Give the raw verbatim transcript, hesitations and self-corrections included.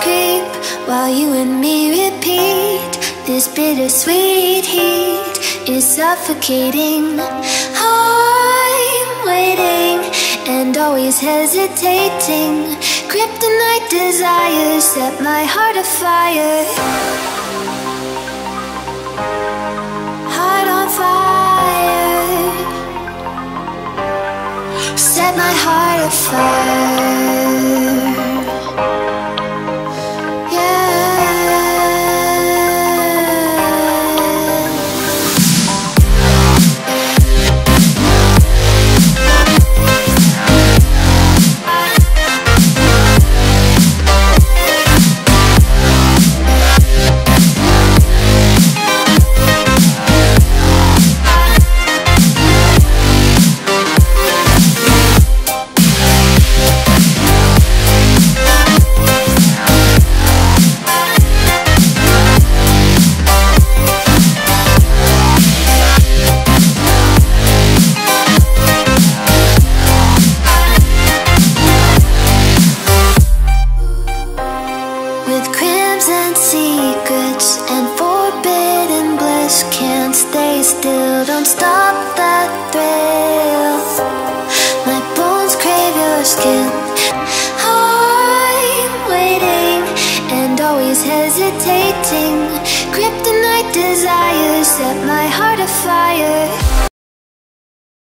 creep while you and me repeat. This bittersweet heat is suffocating. I'm waiting and always hesitating. Kryptonite desires set my heart afire. Heart on fire. Set my heart afire. Hesitating, kryptonite desires set my heart afire.